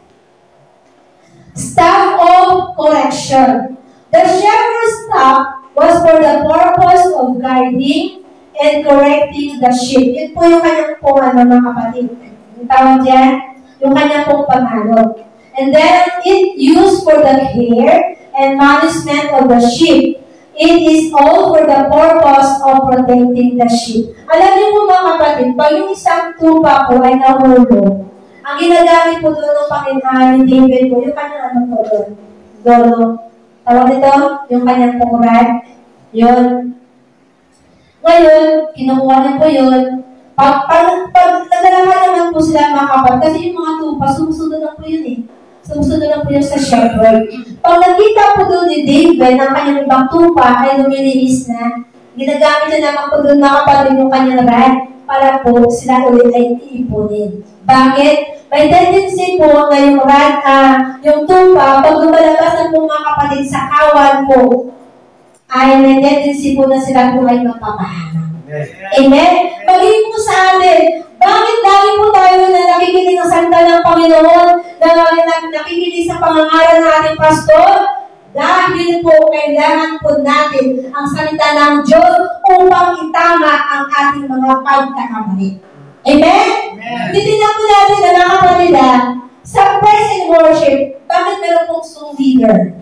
Staff of correction. The shepherd's staff was for the purpose of guiding and correcting the sheep. Yun po yung kanyang po, ano, mga kapatid. Yung tawag dyan, yung kanyang pong pangalo. And then, it used for the care and management of the sheep. It is all for the purpose of protecting the sheep. Alam niyo po mga kapatid, pag yung isang tupa po ay nahulog, ang ginagamit po doon ng Panginoon ni David po, yung kanyang ano po doon, dolo. Tawag nito, yung kanyang pungurad. Yun. Ngayon, kinukuha niya po yun. Pag, pag, pag nagdalaman naman po sila mga kapatid, kasi yung mga tupa, sumusunod na po yun eh. Sumusunod na po yun sa shepherd. Pag nakita po doon ni David ng kanyang ibang tupa ay lumilinis na, ginagamit na naman po doon mga kapatid yung kanyang rad para po sila ulit ay iipunin. Bakit? May tendency po na yung rad, uh, yung tupa, pag lumalabas na po mga kapatid sa kawan po, ay may tendency po na sila po ay magpapahamak. Amen? Pagiging po sa atin, bakit lagi po tayo na nakikinig ng salita ng Panginoon, na nakikinig sa pangangaral ng ating pastor? Dahil po kailangan po natin ang salita ng Diyos upang itama ang ating mga pagkakamali. Amen? Titignan po natin na mga kapatid, sa praise and worship, bakit meron pong song leader?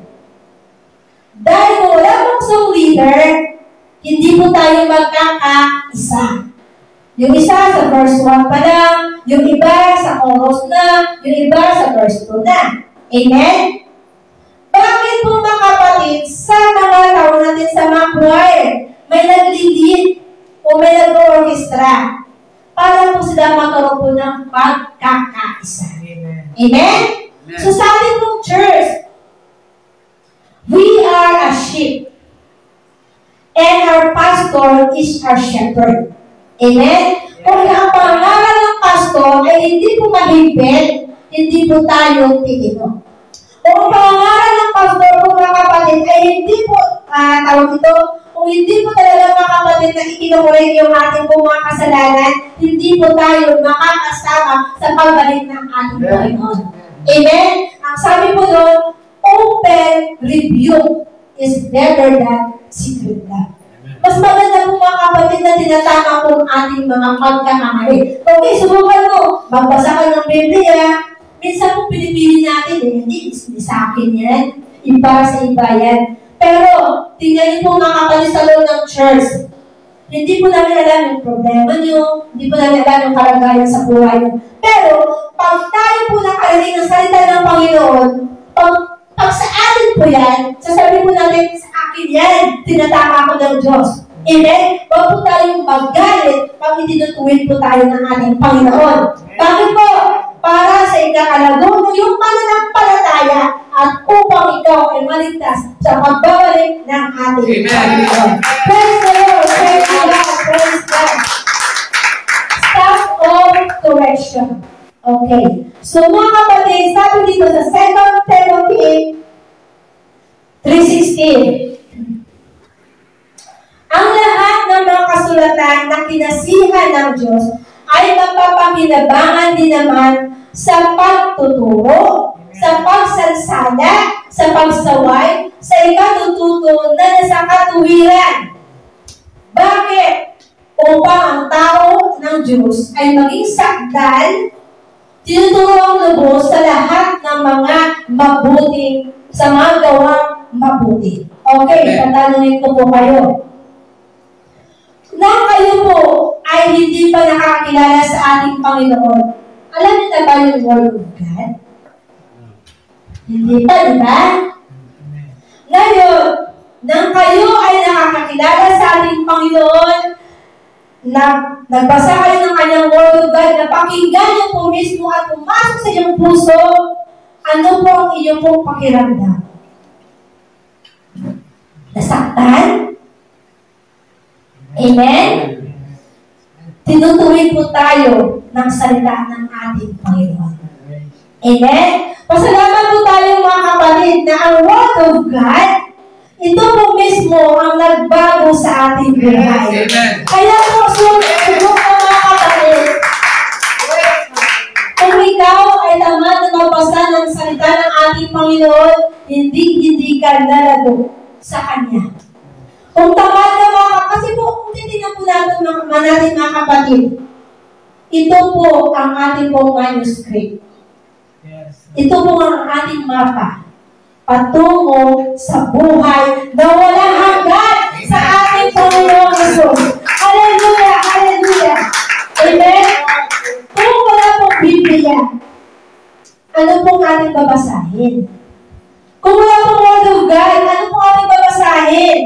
Dahil kung wala pong song leader, hindi po tayo magkakaisa. Yung isa sa verse one pa lang, yung iba sa chorus na, yung iba sa verse two na. Amen? Bakit po mga kapatid, sa mga tao natin sa mga choir, may nag-lead o may nag-orchestra para po sila magkaroon po ng pagkakaisa. Amen? Amen? So sa ating pong church, we are a sheep. And our pastor is our shepherd. Amen? Kung ang pangalan ng pastor ay hindi po mahigpit, hindi po tayo titino. Kung ang pangalan ng pastor po mga kapatid ay hindi po, uh, tawag ito, kung hindi po talaga mga kapatid na ikinukulit yung ating po mga kasalanan, hindi po tayo makakasama sa pagbalik ng ating Panginoon. Amen? Ang sabi po doon, open rebuke is better than secret love. Mas maganda po mga kapatid na tinatama po ang ating mga pagkakamali. Okay, subukan mo, magbasa ka ng Biblia, minsan po pinipili natin, eh, hindi, hindi sa akin yan, iba sa iba yan. Pero, tingnan niyo po mga kapatid sa loob ng church, hindi po namin alam yung problema niyo, hindi po namin alam yung kalagayan sa buhay niyo. Pero, pag tayo po nakarinig ng salita ng Panginoon, pag Pag sa atin po yan, sasabihin po natin, sa akin yan, tinatama ko ng Diyos. Amen? Huwag po tayong magalit pag itinutuwid po tayo ng ating Panginoon. Bakit po? Para sa ikakalago mo yung pananampalataya at upang ikaw ay maligtas sa pagbabalik ng ating Panginoon. Praise the Lord! Praise the Lord! Praise God! Staff of correction. Okay. So mga kapatid, sabi dito sa Second Timothy three sixteen, ang lahat ng mga kasulatan na kinasihan ng Diyos ay mapapakinabangan din naman sa pagtuturo, sa pagsansala, sa pagsaway, sa ikatututo na nasa katuwiran. Bakit? upang ang tao ng Diyos ay maging sakdal, tinuturuang lubos sa lahat ng mga mabuting, sa mga gawang mabuti. Okay, tatanungin ko po kayo. Na kayo po ay hindi pa nakakilala sa ating Panginoon, alam niyo na ba yung Word of God? Hindi pa, di ba? Ngayon, nang kayo ay nakakakilala sa ating Panginoon, na nagbasa kayo ng kanyang Word of God, napakinggan niyo po mismo at pumasok sa iyong puso, ano po ang iyong pong pakiramdam? Nasaktan? Amen? Tinutuwid po tayo ng salita ng ating Panginoon. Amen? Pasalamat po tayo mga kapatid na ang Word of God, ito po mismo ang nagbago sa ating buhay. Kaya po, subok na mga kapatid, kung ikaw ay tamad na magbasa ng salita ng ating Panginoon, hindi-hindi ka lalago sa Kanya. Kung tamad na mga, kasi po, kung titignan po natin mga, natin mga kapatid, ito po ang ating pong manuscript. Ito po ang ating mapa patungo sa buhay na walang hanggan sa ating Panginoong Jesus. Hallelujah! Hallelujah! Amen? Kung wala pong Biblia, ano pong ating babasahin? Kung wala pong Word of God, ano pong ating babasahin?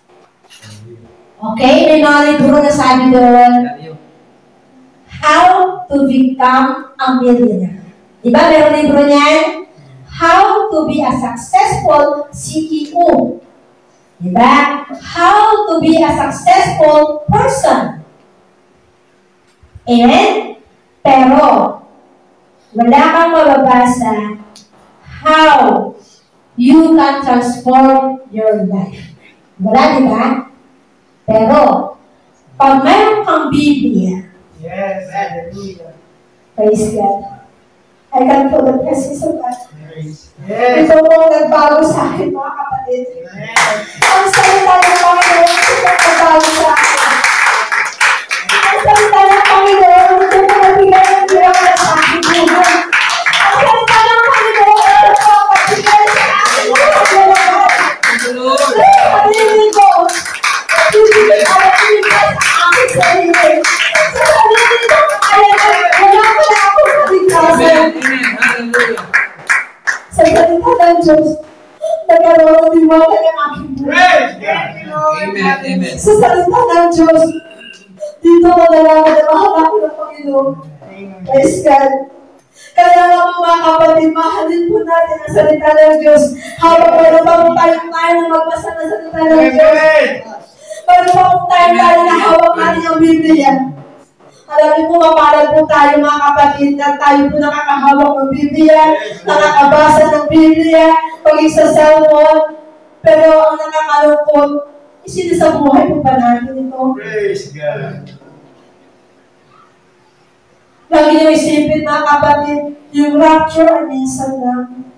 Okay, may mga libro na sabi doon, How to Become a Millionaire. Diba, meron libro niyan? How to be a successful C E O. Diba? How to be a successful person. Amen? Pero, wala kang mababasa how you can transform your life. Wala, diba? Pero, pag mayroon kang Biblia, Yes, hallelujah. praise God. I can feel the presence of God. Yes. Ito po nagbago sa akin, mga kapatid. Yes. Ang salita ng Panginoon, ito po nagbago sa akin. Ang salita ng Panginoon, ito po nagbigay ng biyaya sa akin buhay. Ang salita ng Panginoon, ito po ang nagbigay sa akin buhay. Pag-ibig ko, pag-ibig ko, pag-ibig ko sa aking sarili. Sa sarili ko, alam ko, wala ko na ako kaligtasan. Sa salita ng Diyos, nagkaroon ng diwata ng aking buhay. Amen. Amen. Sa salita ng Diyos, dito ko nalaman na mahal ako ng Panginoon. Praise God. Kaya nga po mga kapatid, mahalin po natin ang salita ng Diyos. Habang meron pa po tayong tayo na magbasa ng salita ng Diyos. Meron pa po tayong tayo na hawak natin ang Biblia. Alam niyo po, mapalad po tayo mga kapatid na tayo po nakakahawak ng Biblia, nakakabasa ng Biblia, pag sa cellphone. Pero ang nakakalungkot, isinasabuhay po pa natin ito. Praise God. Lagi niyo isipin mga kapatid, yung rapture ay minsan lang.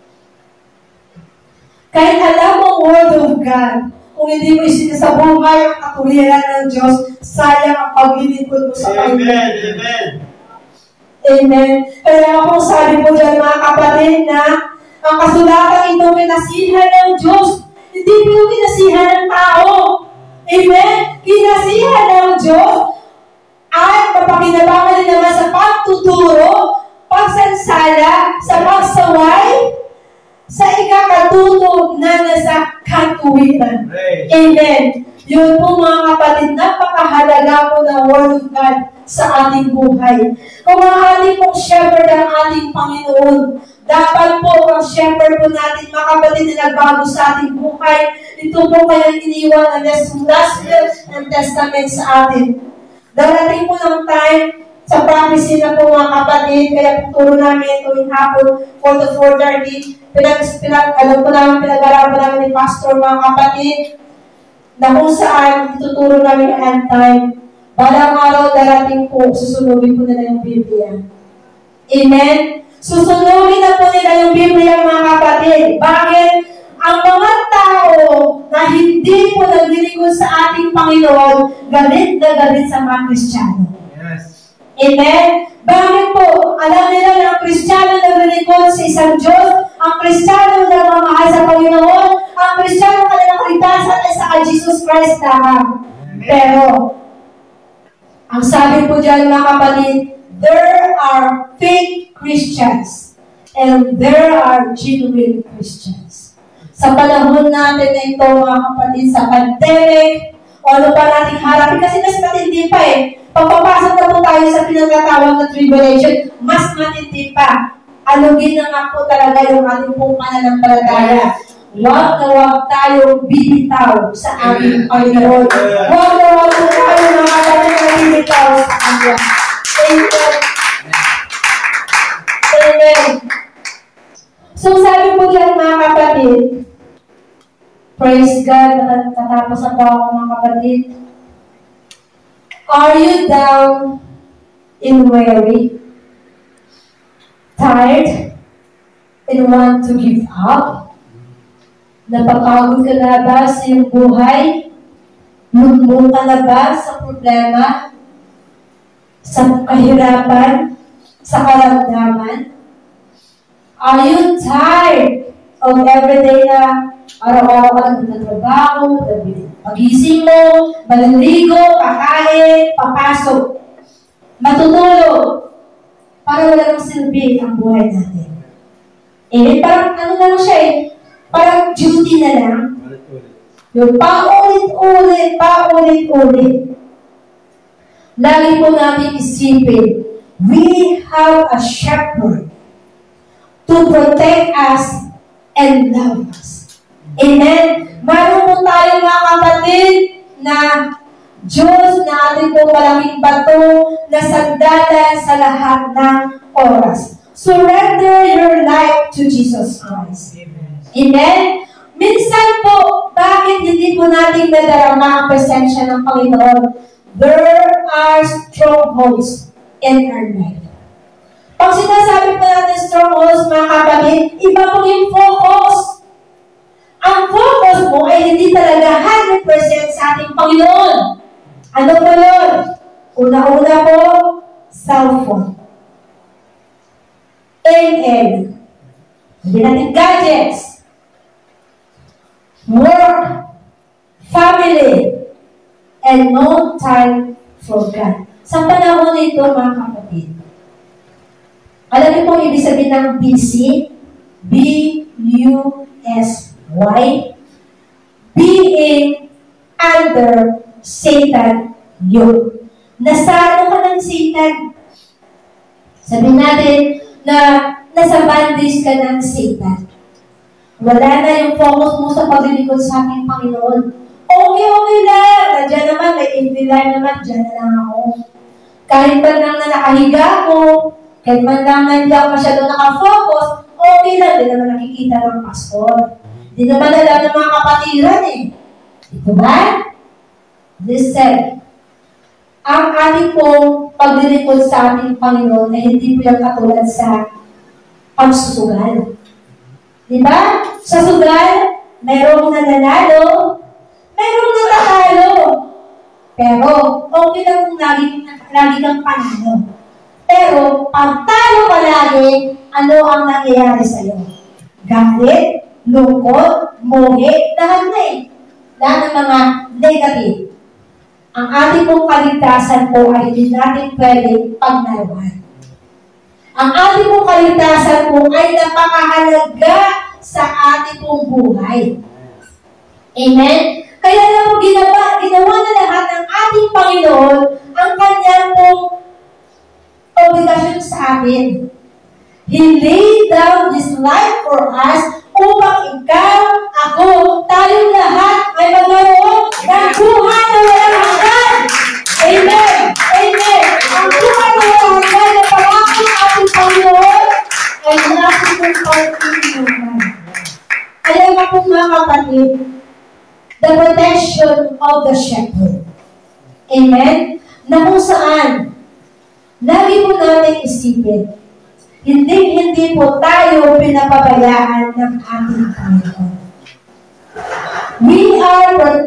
Kahit alam mo ang Word of God, kung hindi mo isinasabuhay ang katuwiran ng Diyos, sayang ang paglilingkod mo sa Amen. Panginoon. Amen. Amen. Kaya ako sabi po dyan mga kapatid na ang kasulatang ito kinasihan ng Diyos. Hindi po kinasihan ng tao. Amen. Kinasihan ng Diyos at mapakinabangan din naman sa pagtuturo, pagsansala, sa pagsaway, sa ikakatuto na nasa katuwiran. Amen. Yun po mga kapatid, napakahalaga po ng Word of God sa ating buhay. Kung ang ating pong shepherd ang ating Panginoon, dapat po ang shepherd po natin, mga kapatid, na nagbago sa ating buhay. Ito po kayang iniwan ng Gospel and Testament sa atin. Darating po ng time sa prophecy na po mga kapatid, kaya puturo namin tuwing hapon, four to four thirty, pinag, pinag, alam po namin, pinag-arapan namin ni Pastor mga kapatid, na kung saan ituturo namin ang end time. Balang araw darating po, susunugin po nila yung Biblia. Amen? Susunugin na po nila yung Biblia mga kapatid. Bakit? Ang mga tao na hindi po naglilingkod sa ating ating Panginoon, galit na galit sa mga Kristiyano. Yes. Amen? Bakit po? Alam nila na ang Kristiyano naglilingkod sa isang Diyos, ang Kristiyano nagmamahal sa Panginoon, ang Kristiyano kanilang kaligtasan ay sa kay Jesus Christ lamang. Pero, ang sabi po dyan mga kapatid, there are fake Christians and there are genuine Christians. Sa panahon natin na ito mga kapatid, sa pandemic, o ano pa nating harapin, kasi mas matindi pa eh. Pagpapasok na po tayo sa pinagkatawag na tribulation, mas matindi pa. Alugin na nga po talaga yung ating pong pananampalataya. Huwag na huwag tayong bibitaw sa aming Panginoon. Huwag na huwag po tayo mga kapatid na bibitaw sa Kanya. Amen. Amen. So sabi po yan mga kapatid, praise God, tatapos na po ako mga kapatid. Are you down and weary, tired, and want to give up? Napapagod ka na ba sa iyong buhay? Lumong ka na ba sa problema? Sa kahirapan? Sa karamdaman? Are you tired of everyday na araw-araw ka lang nagtatrabaho, pagising mo, maliligo, kakain, papasok, matutulog, para wala nang silbi ang buhay natin. Eh, parang ano lang siya eh, parang duty na lang. Yung paulit-ulit, paulit-ulit. Lagi po natin isipin, we have a shepherd to protect us and love us. Amen? Mayroon po tayo mga kapatid na Diyos na ating po malaking bato na sandalan sa lahat ng oras. Surrender your life to Jesus Christ. Amen? Amen? Minsan po, bakit hindi po natin nadarama ang presensya ng Panginoon? There are strongholds in our life. Pag sinasabi po natin strongholds, mga kapatid, iba po yung focus. Ang focus mo ay hindi talaga one hundred percent sa ating Panginoon. Ano po yun? Una-una po, cellphone. A L. Hindi natin gadgets. Work. Family. And no time for God. Sa panahon nito, mga kapatid, alam niyo po ibig sabihin ng busy? B U S Y, being under Satan yoke. Nasano ka ng Satan? Sabihin natin na nasa bandage ka ng Satan. Wala na yung focus mo sa paglilingkod sa ating Panginoon. Okay, okay lang. Nandiyan naman, may infiliar naman, dyan na lang ako. Kahit man lang na nakahiga ako, kahit man lang na hindi ako masyadong nakafocus, okay lang, hindi naman nakikita ng pastor. Hindi naman alam ng mga kapatiran eh. Ito ba? Listen. Ang ating pong paglilingkod sa ating Panginoon na hindi po yung katulad sa pagsusugal. Diba? Sa sugal, mayroong nananalo, mayroong natatalo. Pero, okay lang kung lagi, lagi kang panalo. Pero, pag talo ka lagi, ano ang nangyayari sa'yo? Galit, lungkot, mohe, lahat na eh. Lahat ng mga negative. Ang ating pong kaligtasan po ay hindi natin pwedeng pagnaruhan. Ang ating pong kaligtasan po ay napakahalaga sa ating pong buhay. Amen? Kaya na po ginawa, ginawa na lahat ng ating Panginoon ang kanyang pong obligasyon sa atin. He laid down His life for us upang ikaw, ako, tayong lahat ay magkaroon ng buhay na walang hanggan. Amen! Amen! Ang buhay na walang hanggan na pangako ng ating Panginoon ay natin kong pagkakuluhan. Kaya nga po mga kapatid, the protection of the shepherd. Amen? Na kung saan, lagi po natin isipin, hindi-hindi po tayo pinapabayaan ng ating Panginoon. We are protected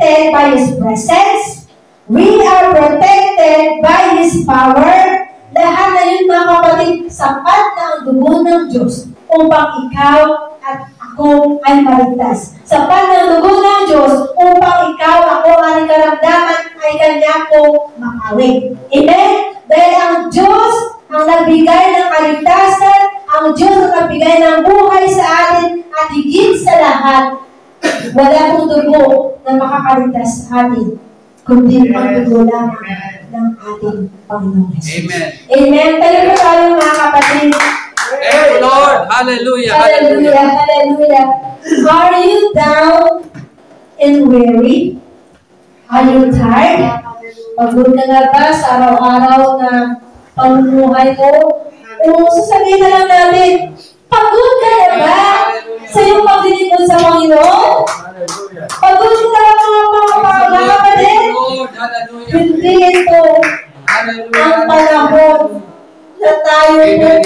protected by His presence. We are protected by His power. Lahat na yun, mga kapatid, sapat na ang dugo ng Diyos upang ikaw at ako ay maligtas. Sapat na ang dugo ng Diyos upang ikaw, ako, ang karamdaman ay Kanya ko makawin. Amen? Dahil ang Diyos ang nagbigay ng kaligtasan, ang Diyos ang nagbigay ng buhay sa atin, at higit sa lahat, wala pong dugo na makakaligtas sa atin, kundi ang dugo lamang ng ating Panginoon Jesus. Amen. Amen. Tayo po tayo, mga kapatid. Thank you, Lord. Hallelujah. Hallelujah. Hallelujah. Are you down and weary? Are you tired? Pagod ka na ba sa araw-araw na pamumuhay ko? O sasabihin na lang natin, pagod ka na ba sa iyong paglilingkod sa Panginoon? Pagod ka na ba mga kapatid? Hindi ito ang panahon na tayo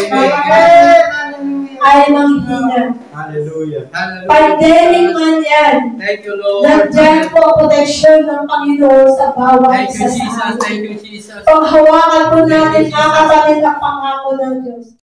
ay manghina. Hallelujah. Pandemic man yan. Thank you, Lord. Nandiyan po ang proteksyon ng Panginoon sa bawat Thank you, isa sa Jesus. atin. Thank you, Jesus. Panghawakan po natin, mga kapatid, ang pangako ng Diyos.